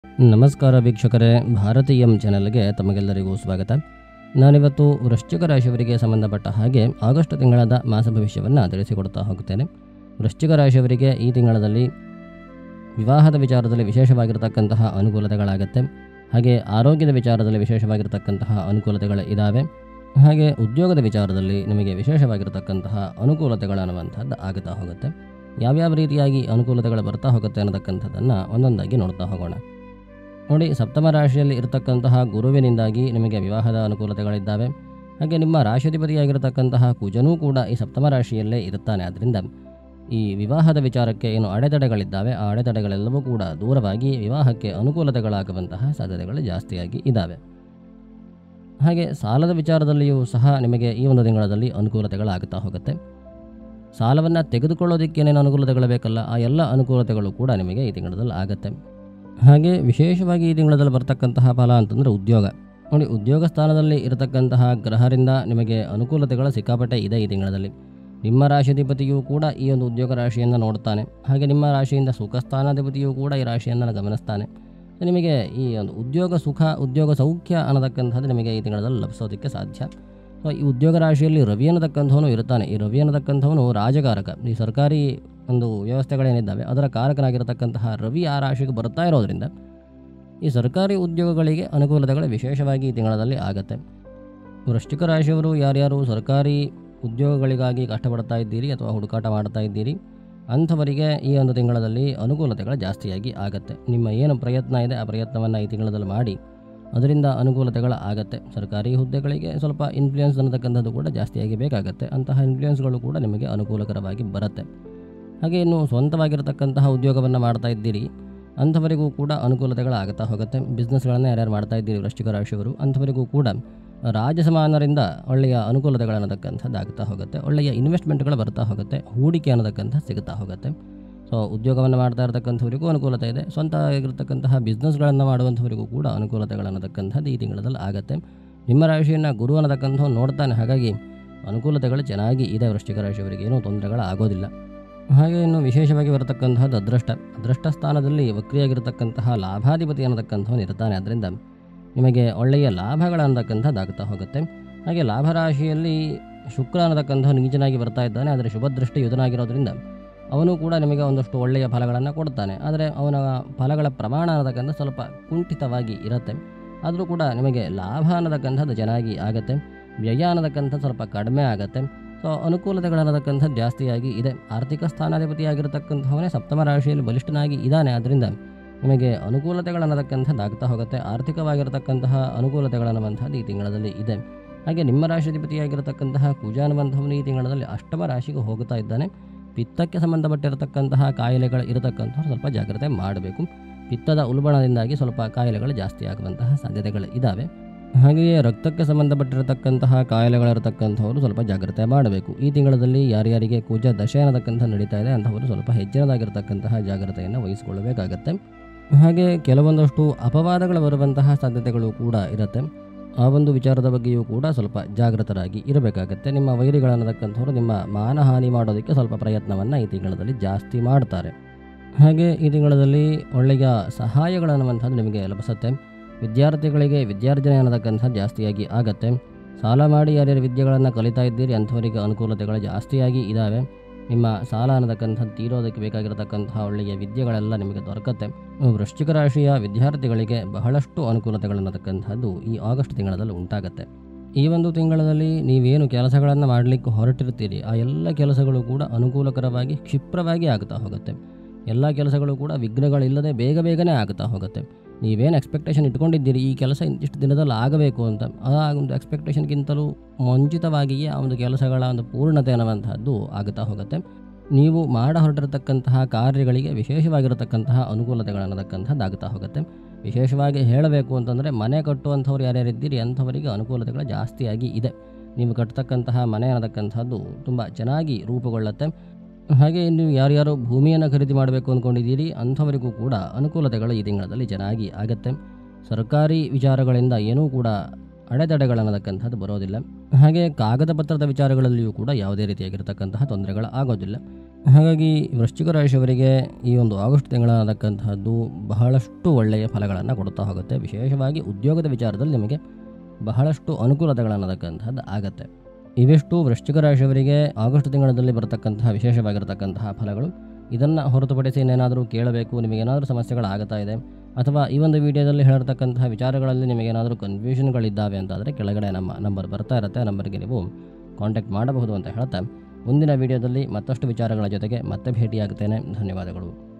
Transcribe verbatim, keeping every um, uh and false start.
ನಮಸ್ಕಾರ ವೀಕ್ಷಕರೇ, ಭಾರತೀಯಂ ಚಾನೆಲ್ಗೆ ತಮಗೆಲ್ಲರಿಗೂ ಸ್ವಾಗತ. ನಾನಿವತ್ತು ವೃಶ್ಚಿಕ ರಾಶಿಯವರಿಗೆ ಸಂಬಂಧಪಟ್ಟ ಹಾಗೆ ಆಗಸ್ಟ್ ತಿಂಗಳದ ಮಾಸ ಭವಿಷ್ಯವನ್ನು ತಿಳಿಸಿಕೊಡ್ತಾ ಹೋಗುತ್ತೇನೆ. ವೃಶ್ಚಿಕ ರಾಶಿಯವರಿಗೆ ಈ ತಿಂಗಳಲ್ಲಿ ವಿವಾಹದ ವಿಚಾರದಲ್ಲಿ ವಿಶೇಷವಾಗಿರತಕ್ಕಂತಹ ಅನುಕೂಲತೆಗಳಾಗುತ್ತೆ. ಹಾಗೆ ಆರೋಗ್ಯದ ವಿಚಾರದಲ್ಲಿ ವಿಶೇಷವಾಗಿರತಕ್ಕಂತಹ ಅನುಕೂಲತೆಗಳು ಇದ್ದಾವೆ. ಹಾಗೆ ಉದ್ಯೋಗದ ವಿಚಾರದಲ್ಲಿ ನಿಮಗೆ ವಿಶೇಷವಾಗಿರತಕ್ಕಂತಹ ಅನುಕೂಲತೆಗಳನ್ನುವಂಥದ್ದು ಆಗುತ್ತಾ ಹೋಗುತ್ತೆ. ಯಾವ್ಯಾವ ರೀತಿಯಾಗಿ ಅನುಕೂಲತೆಗಳು ಬರ್ತಾ ಹೋಗುತ್ತೆ ಅನ್ನತಕ್ಕಂಥದ್ದನ್ನು ಒಂದೊಂದಾಗಿ ನೋಡ್ತಾ ಹೋಗೋಣ. ನೋಡಿ, ಸಪ್ತಮ ರಾಶಿಯಲ್ಲಿ ಇರತಕ್ಕಂತಹ ಗುರುವಿನಿಂದಾಗಿ ನಿಮಗೆ ವಿವಾಹದ ಅನುಕೂಲತೆಗಳಿದ್ದಾವೆ. ಹಾಗೆ ನಿಮ್ಮ ರಾಶಿಧಿಪತಿಯಾಗಿರತಕ್ಕಂತಹ ಕುಜನೂ ಕೂಡ ಈ ಸಪ್ತಮ ರಾಶಿಯಲ್ಲೇ ಇರುತ್ತಾನೆ. ಆದ್ದರಿಂದ ಈ ವಿವಾಹದ ವಿಚಾರಕ್ಕೆ ಏನು ಅಡೆತಡೆಗಳಿದ್ದಾವೆ, ಆ ಅಡೆತಡೆಗಳೆಲ್ಲವೂ ಕೂಡ ದೂರವಾಗಿ ವಿವಾಹಕ್ಕೆ ಅನುಕೂಲತೆಗಳಾಗುವಂತಹ ಸಾಧ್ಯತೆಗಳು ಜಾಸ್ತಿಯಾಗಿ ಇದ್ದಾವೆ. ಹಾಗೆ ಸಾಲದ ವಿಚಾರದಲ್ಲಿಯೂ ಸಹ ನಿಮಗೆ ಈ ಒಂದು ತಿಂಗಳಲ್ಲಿ ಅನುಕೂಲತೆಗಳಾಗುತ್ತಾ ಹೋಗುತ್ತೆ. ಸಾಲವನ್ನು ತೆಗೆದುಕೊಳ್ಳೋದಕ್ಕೆ ಏನೇನು ಅನುಕೂಲತೆಗಳು ಬೇಕಲ್ಲ, ಆ ಎಲ್ಲ ಅನುಕೂಲತೆಗಳು ಕೂಡ ನಿಮಗೆ ಈ ತಿಂಗಳಲ್ಲಿ ಆಗುತ್ತೆ. ಹಾಗೆ ವಿಶೇಷವಾಗಿ ಈ ತಿಂಗಳಲ್ಲಿ ಬರ್ತಕ್ಕಂತಹ ಫಲ ಅಂತಂದರೆ ಉದ್ಯೋಗ. ನೋಡಿ, ಉದ್ಯೋಗ ಸ್ಥಾನದಲ್ಲಿ ಇರತಕ್ಕಂತಹ ಗ್ರಹರಿಂದ ನಿಮಗೆ ಅನುಕೂಲತೆಗಳು ಸಿಕ್ಕಾಪಟ್ಟೆ ಇದೆ ಈ ತಿಂಗಳಲ್ಲಿ. ನಿಮ್ಮ ರಾಶಿಧಿಪತಿಯೂ ಕೂಡ ಈ ಒಂದು ಉದ್ಯೋಗ ರಾಶಿಯನ್ನು ನೋಡ್ತಾನೆ. ಹಾಗೆ ನಿಮ್ಮ ರಾಶಿಯಿಂದ ಸುಖ ಸ್ಥಾನಾಧಿಪತಿಯೂ ಕೂಡ ಈ ರಾಶಿಯನ್ನು ಗಮನಿಸ್ತಾನೆ. ನಿಮಗೆ ಈ ಒಂದು ಉದ್ಯೋಗ ಸುಖ, ಉದ್ಯೋಗ ಸೌಖ್ಯ ಅನ್ನತಕ್ಕಂಥದ್ದು ನಿಮಗೆ ಈ ತಿಂಗಳಲ್ಲಿ ಲಭಿಸೋದಕ್ಕೆ ಸಾಧ್ಯ. ಸೊ ಈ ಉದ್ಯೋಗ ರಾಶಿಯಲ್ಲಿ ರವಿ ಅನ್ನತಕ್ಕಂಥವನು ಇರ್ತಾನೆ. ಈ ರವಿ ಅನ್ನತಕ್ಕಂಥವನು ರಾಜಕಾರಕ. ಈ ಸರ್ಕಾರಿ ಒಂದು ವ್ಯವಸ್ಥೆಗಳೇನಿದ್ದಾವೆ ಅದರ ಕಾರಕನಾಗಿರತಕ್ಕಂತಹ ರವಿ ಆ ರಾಶಿಗೆ ಬರ್ತಾ ಇರೋದ್ರಿಂದ ಈ ಸರ್ಕಾರಿ ಉದ್ಯೋಗಗಳಿಗೆ ಅನುಕೂಲತೆಗಳು ವಿಶೇಷವಾಗಿ ಈ ತಿಂಗಳಲ್ಲಿ ಆಗುತ್ತೆ. ವೃಶ್ಚಿಕ ರಾಶಿಯವರು ಯಾರ್ಯಾರು ಸರ್ಕಾರಿ ಉದ್ಯೋಗಗಳಿಗಾಗಿ ಕಷ್ಟಪಡ್ತಾ ಇದ್ದೀರಿ ಅಥವಾ ಹುಡುಕಾಟ ಮಾಡ್ತಾ ಇದ್ದೀರಿ ಅಂಥವರಿಗೆ ಈ ಒಂದು ತಿಂಗಳಲ್ಲಿ ಅನುಕೂಲತೆಗಳು ಜಾಸ್ತಿಯಾಗಿ ಆಗುತ್ತೆ. ನಿಮ್ಮ ಏನು ಪ್ರಯತ್ನ ಇದೆ ಆ ಪ್ರಯತ್ನವನ್ನು ಈ ತಿಂಗಳಲ್ಲಿ ಮಾಡಿ ಅದರಿಂದ ಅನುಕೂಲತೆಗಳು ಆಗುತ್ತೆ. ಸರ್ಕಾರಿ ಹುದ್ದೆಗಳಿಗೆ ಸ್ವಲ್ಪ ಇನ್ಫ್ಲೂಯೆನ್ಸ್ ಅನ್ನತಕ್ಕಂಥದ್ದು ಕೂಡ ಜಾಸ್ತಿಯಾಗಿ ಬೇಕಾಗುತ್ತೆ. ಅಂತಹ ಇನ್ಫ್ಲೂಯೆನ್ಸ್ಗಳು ಕೂಡ ನಿಮಗೆ ಅನುಕೂಲಕರವಾಗಿ ಬರುತ್ತೆ. ಹಾಗೆ ಇನ್ನು ಸ್ವಂತವಾಗಿರತಕ್ಕಂತಹ ಉದ್ಯೋಗವನ್ನು ಮಾಡ್ತಾ ಇದ್ದೀರಿ ಅಂಥವರಿಗೂ ಕೂಡ ಅನುಕೂಲತೆಗಳು ಆಗುತ್ತಾ ಹೋಗುತ್ತೆ. ಬಿಸ್ನೆಸ್ಗಳನ್ನು ಯಾರ್ಯಾರು ಮಾಡ್ತಾ ಇದ್ದೀರಿ ವೃಶ್ಚಿಕ ರಾಶಿಯವರು ಅಂಥವರಿಗೂ ಕೂಡ ರಾಜಸಮಾನರಿಂದ ಒಳ್ಳೆಯ ಅನುಕೂಲತೆಗಳು ಅನ್ನತಕ್ಕಂಥದ್ದು ಆಗುತ್ತಾ ಹೋಗುತ್ತೆ. ಒಳ್ಳೆಯ ಇನ್ವೆಸ್ಟ್ಮೆಂಟ್ಗಳು ಬರ್ತಾ ಹೋಗುತ್ತೆ. ಹೂಡಿಕೆ ಅನ್ನತಕ್ಕಂಥ ಸಿಗುತ್ತಾ ಹೋಗುತ್ತೆ. ಸೊ ಉದ್ಯೋಗವನ್ನು ಮಾಡ್ತಾ ಇರತಕ್ಕಂಥವರಿಗೂ ಅನುಕೂಲತೆ ಇದೆ. ಸ್ವಂತ ಆಗಿರತಕ್ಕಂತಹ ಬಿಸ್ನೆಸ್ಗಳನ್ನು ಮಾಡುವಂಥವರಿಗೂ ಕೂಡ ಅನುಕೂಲತೆಗಳು ಅನ್ನತಕ್ಕಂಥದ್ದು ಈ ತಿಂಗಳಲ್ಲಿ ಆಗುತ್ತೆ. ನಿಮ್ಮ ರಾಶಿಯನ್ನು ಗುರು ಅನ್ನತಕ್ಕಂಥವು ನೋಡ್ತಾನೆ. ಹಾಗಾಗಿ ಅನುಕೂಲತೆಗಳು ಚೆನ್ನಾಗಿ ಇದೆ. ವೃಶ್ಚಿಕ ರಾಶಿಯವರಿಗೆ ಏನೂ ತೊಂದರೆಗಳು ಆಗೋದಿಲ್ಲ. ಹಾಗೆ ಇನ್ನು ವಿಶೇಷವಾಗಿ ಬರತಕ್ಕಂತಹದ್ದು ಅದೃಷ್ಟ. ಅದೃಷ್ಟ ಸ್ಥಾನದಲ್ಲಿ ವಕ್ರಿಯಾಗಿರತಕ್ಕಂತಹ ಲಾಭಾಧಿಪತಿ ಅನ್ನತಕ್ಕಂಥವನು ಇರ್ತಾನೆ. ಅದರಿಂದ ನಿಮಗೆ ಒಳ್ಳೆಯ ಲಾಭಗಳು ಅನ್ನತಕ್ಕಂಥದ್ದು ಆಗುತ್ತಾ ಹೋಗುತ್ತೆ. ಹಾಗೆ ಲಾಭರಾಶಿಯಲ್ಲಿ ಶುಕ್ರ ಅನ್ನತಕ್ಕಂಥವನು ನೀಚನಾಗಿ ಬರ್ತಾ ಇದ್ದಾನೆ. ಆದರೆ ಶುಭದೃಷ್ಟಿ ಯುತನಾಗಿರೋದ್ರಿಂದ ಅವನು ಕೂಡ ನಿಮಗೆ ಒಂದಷ್ಟು ಒಳ್ಳೆಯ ಫಲಗಳನ್ನು ಕೊಡ್ತಾನೆ. ಆದರೆ ಅವನ ಫಲಗಳ ಪ್ರಮಾಣ ಅನ್ನತಕ್ಕಂಥ ಸ್ವಲ್ಪ ಕುಂಠಿತವಾಗಿ ಇರುತ್ತೆ. ಆದರೂ ಕೂಡ ನಿಮಗೆ ಲಾಭ ಅನ್ನತಕ್ಕಂಥದ್ದು ಚೆನ್ನಾಗಿ ಆಗುತ್ತೆ. ವ್ಯಯ ಅನ್ನತಕ್ಕಂಥದ್ದು ಸ್ವಲ್ಪ ಕಡಿಮೆ ಆಗುತ್ತೆ. ಸೊ ಅನುಕೂಲತೆಗಳನ್ನತಕ್ಕಂಥದ್ದು ಜಾಸ್ತಿಯಾಗಿ ಇದೆ. ಆರ್ಥಿಕ ಸ್ಥಾನಾಧಿಪತಿಯಾಗಿರತಕ್ಕಂಥವನೇ ಸಪ್ತಮ ರಾಶಿಯಲ್ಲಿ ಬಲಿಷ್ಠನಾಗಿ ಇದ್ದಾನೆ. ಆದ್ದರಿಂದ ನಿಮಗೆ ಅನುಕೂಲತೆಗಳನ್ನತಕ್ಕಂಥದ್ದು ಆಗ್ತಾ ಹೋಗುತ್ತೆ. ಆರ್ಥಿಕವಾಗಿರತಕ್ಕಂತಹ ಅನುಕೂಲತೆಗಳನ್ನುವಂಥದ್ದು ಈ ತಿಂಗಳಲ್ಲಿ ಇದೆ. ಹಾಗೆ ನಿಮ್ಮ ರಾಶಿಧಿಪತಿಯಾಗಿರತಕ್ಕಂತಹ ಕುಜ ಅನ್ನುವಂಥವನು ಈ ತಿಂಗಳಲ್ಲಿ ಅಷ್ಟಮ ರಾಶಿಗೆ ಹೋಗುತ್ತಾ ಇದ್ದಾನೆ. ಪಿತ್ತಕ್ಕೆ ಸಂಬಂಧಪಟ್ಟಿರತಕ್ಕಂತಹ ಕಾಯಿಲೆಗಳು ಇರತಕ್ಕಂಥವ್ರು ಸ್ವಲ್ಪ ಜಾಗ್ರತೆ ಮಾಡಬೇಕು. ಪಿತ್ತದ ಉಲ್ಬಣದಿಂದಾಗಿ ಸ್ವಲ್ಪ ಕಾಯಿಲೆಗಳು ಜಾಸ್ತಿ ಆಗುವಂತಹ ಸಾಧ್ಯತೆಗಳು ಇದ್ದಾವೆ. ಹಾಗೆಯೇ ರಕ್ತಕ್ಕೆ ಸಂಬಂಧಪಟ್ಟಿರತಕ್ಕಂತಹ ಕಾಯಿಲೆಗಳಿರತಕ್ಕಂಥವರು ಸ್ವಲ್ಪ ಜಾಗ್ರತೆ ಮಾಡಬೇಕು. ಈ ತಿಂಗಳಲ್ಲಿ ಯಾರ್ಯಾರಿಗೆ ಕುಜ ದಶೆ ಅನ್ನತಕ್ಕಂಥ ನಡೀತಾ ಇದೆ ಅಂಥವರು ಸ್ವಲ್ಪ ಹೆಚ್ಚಿನದಾಗಿರತಕ್ಕಂತಹ ಜಾಗ್ರತೆಯನ್ನು ವಹಿಸಿಕೊಳ್ಳಬೇಕಾಗತ್ತೆ. ಹಾಗೆ ಕೆಲವೊಂದಷ್ಟು ಅಪವಾದಗಳು ಬರುವಂತಹ ಸಾಧ್ಯತೆಗಳು ಕೂಡ ಇರುತ್ತೆ. ಆ ಒಂದು ವಿಚಾರದ ಬಗ್ಗೆಯೂ ಕೂಡ ಸ್ವಲ್ಪ ಜಾಗೃತರಾಗಿ ಇರಬೇಕಾಗತ್ತೆ. ನಿಮ್ಮ ವೈರಿಗಳನ್ನತಕ್ಕಂಥವ್ರು ನಿಮ್ಮ ಮಾನಹಾನಿ ಮಾಡೋದಕ್ಕೆ ಸ್ವಲ್ಪ ಪ್ರಯತ್ನವನ್ನು ಈ ತಿಂಗಳಲ್ಲಿ ಜಾಸ್ತಿ ಮಾಡ್ತಾರೆ. ಹಾಗೆ ಈ ತಿಂಗಳಲ್ಲಿ ಒಳ್ಳೆಯ ಸಹಾಯಗಳನ್ನುವಂಥದ್ದು ನಿಮಗೆ ಲಭಿಸುತ್ತೆ. ವಿದ್ಯಾರ್ಥಿಗಳಿಗೆ ವಿದ್ಯಾರ್ಜನೆ ಅನ್ನತಕ್ಕಂಥದ್ದು ಜಾಸ್ತಿಯಾಗಿ ಆಗುತ್ತೆ. ಸಾಲ ಮಾಡಿ ಯಾರ್ಯಾರು ವಿದ್ಯೆಗಳನ್ನು ಕಲಿತಾ ಇದ್ದೀರಿ ಅಂಥವರಿಗೆ ಅನುಕೂಲತೆಗಳು ಜಾಸ್ತಿಯಾಗಿ ಇದ್ದಾವೆ. ನಿಮ್ಮ ಸಾಲ ಅನ್ನತಕ್ಕಂಥದ್ದು ತೀರೋದಕ್ಕೆ ಬೇಕಾಗಿರತಕ್ಕಂತಹ ಒಳ್ಳೆಯ ವಿದ್ಯೆಗಳೆಲ್ಲ ನಿಮಗೆ ದೊರಕತ್ತೆ. ವೃಶ್ಚಿಕ ರಾಶಿಯ ವಿದ್ಯಾರ್ಥಿಗಳಿಗೆ ಬಹಳಷ್ಟು ಅನುಕೂಲತೆಗಳನ್ನತಕ್ಕಂಥದ್ದು ಈ ಆಗಸ್ಟ್ ತಿಂಗಳಲ್ಲಿ ಉಂಟಾಗುತ್ತೆ. ಈ ಒಂದು ತಿಂಗಳಲ್ಲಿ ನೀವೇನು ಕೆಲಸಗಳನ್ನು ಮಾಡಲಿಕ್ಕೆ ಹೊರಟಿರ್ತೀರಿ ಆ ಎಲ್ಲ ಕೆಲಸಗಳು ಕೂಡ ಅನುಕೂಲಕರವಾಗಿ ಕ್ಷಿಪ್ರವಾಗಿ ಆಗುತ್ತಾ ಹೋಗುತ್ತೆ. ಎಲ್ಲ ಕೆಲಸಗಳು ಕೂಡ ವಿಘ್ನಗಳಿಲ್ಲದೆ ಬೇಗ ಬೇಗನೆ ಆಗುತ್ತಾ ಹೋಗುತ್ತೆ. ನೀವೇನು ಎಕ್ಸ್ಪೆಕ್ಟೇಷನ್ ಇಟ್ಕೊಂಡಿದ್ದೀರಿ ಈ ಕೆಲಸ ಇಂತಿಷ್ಟು ದಿನದಲ್ಲಿ ಆಗಬೇಕು ಅಂತ, ಆ ಒಂದು ಎಕ್ಸ್ಪೆಕ್ಟೇಷನ್ಗಿಂತಲೂ ಮುಂಚಿತವಾಗಿಯೇ ಆ ಒಂದು ಕೆಲಸಗಳ ಒಂದು ಪೂರ್ಣತೆ ಅನ್ನುವಂಥದ್ದು ಆಗುತ್ತಾ ಹೋಗುತ್ತೆ. ನೀವು ಮಾಡ ಹೊರಟಿರತಕ್ಕಂತಹ ಕಾರ್ಯಗಳಿಗೆ ವಿಶೇಷವಾಗಿರತಕ್ಕಂತಹ ಅನುಕೂಲತೆಗಳನ್ನತಕ್ಕಂಥದ್ದು ಆಗುತ್ತಾ ಹೋಗುತ್ತೆ. ವಿಶೇಷವಾಗಿ ಹೇಳಬೇಕು ಅಂತಂದರೆ ಮನೆ ಕಟ್ಟುವಂಥವ್ರು ಯಾರ್ಯಾರಿದ್ದೀರಿ ಅಂಥವರಿಗೆ ಅನುಕೂಲತೆಗಳು ಜಾಸ್ತಿಯಾಗಿ ಇದೆ. ನೀವು ಕಟ್ಟತಕ್ಕಂತಹ ಮನೆ ಅನ್ನತಕ್ಕಂಥದ್ದು ತುಂಬ ಚೆನ್ನಾಗಿ ರೂಪುಗೊಳ್ಳುತ್ತೆ. ಹಾಗೆ ನೀವು ಯಾರ್ಯಾರು ಭೂಮಿಯನ್ನು ಖರೀದಿ ಮಾಡಬೇಕು ಅಂದ್ಕೊಂಡಿದ್ದೀರಿ ಅಂಥವರಿಗೂ ಕೂಡ ಅನುಕೂಲತೆಗಳು ಈ ತಿಂಗಳಲ್ಲಿ ಚೆನ್ನಾಗಿ ಆಗುತ್ತೆ. ಸರ್ಕಾರಿ ವಿಚಾರಗಳಿಂದ ಏನೂ ಕೂಡ ಅಡೆತಡೆಗಳನ್ನತಕ್ಕಂಥದ್ದು ಬರೋದಿಲ್ಲ. ಹಾಗೆ ಕಾಗದ ಪತ್ರದ ವಿಚಾರಗಳಲ್ಲಿಯೂ ಕೂಡ ಯಾವುದೇ ರೀತಿಯಾಗಿರತಕ್ಕಂತಹ ತೊಂದರೆಗಳು ಆಗೋದಿಲ್ಲ. ಹಾಗಾಗಿ ವೃಶ್ಚಿಕ ರಾಶಿಯವರಿಗೆ ಈ ಒಂದು ಆಗಸ್ಟ್ ತಿಂಗಳಾಗತಕ್ಕಂತಹದ್ದು ಬಹಳಷ್ಟು ಒಳ್ಳೆಯ ಫಲಗಳನ್ನು ಕೊಡುತ್ತಾ ಹೋಗುತ್ತೆ. ವಿಶೇಷವಾಗಿ ಉದ್ಯೋಗದ ವಿಚಾರದಲ್ಲಿ ನಿಮಗೆ ಬಹಳಷ್ಟು ಅನುಕೂಲತೆಗಳನ್ನತಕ್ಕಂಥದ್ದು ಆಗುತ್ತೆ. ಇವೆಷ್ಟು ವೃಶ್ಚಿಕ ರಾಶಿಯವರಿಗೆ ಆಗಸ್ಟ್ ತಿಂಗಳಲ್ಲಿ ಬರತಕ್ಕಂತಹ ವಿಶೇಷವಾಗಿರತಕ್ಕಂತಹ ಫಲಗಳು. ಇದನ್ನು ಹೊರತುಪಡಿಸಿ ಇನ್ನೇನಾದರೂ ಕೇಳಬೇಕು, ನಿಮಗೇನಾದರೂ ಸಮಸ್ಯೆಗಳಾಗುತ್ತಾ ಇದೆ ಅಥವಾ ಈ ಒಂದು ವಿಡಿಯೋದಲ್ಲಿ ಹೇಳಿರ್ತಕ್ಕಂತಹ ವಿಚಾರಗಳಲ್ಲಿ ನಿಮಗೇನಾದರೂ ಕನ್ಫ್ಯೂಷನ್ಗಳಿದ್ದಾವೆ ಅಂತಾದರೆ ಕೆಳಗಡೆ ನಮ್ಮ ನಂಬರ್ ಬರ್ತಾ ಇರುತ್ತೆ, ನಂಬರ್ಗೆ ನೀವು ಕಾಂಟ್ಯಾಕ್ಟ್ ಮಾಡಬಹುದು ಅಂತ ಹೇಳ್ತಾ ಮುಂದಿನ ವಿಡಿಯೋದಲ್ಲಿ ಮತ್ತಷ್ಟು ವಿಚಾರಗಳ ಜೊತೆಗೆ ಮತ್ತೆ ಭೇಟಿಯಾಗುತ್ತೇನೆ. ಧನ್ಯವಾದಗಳು.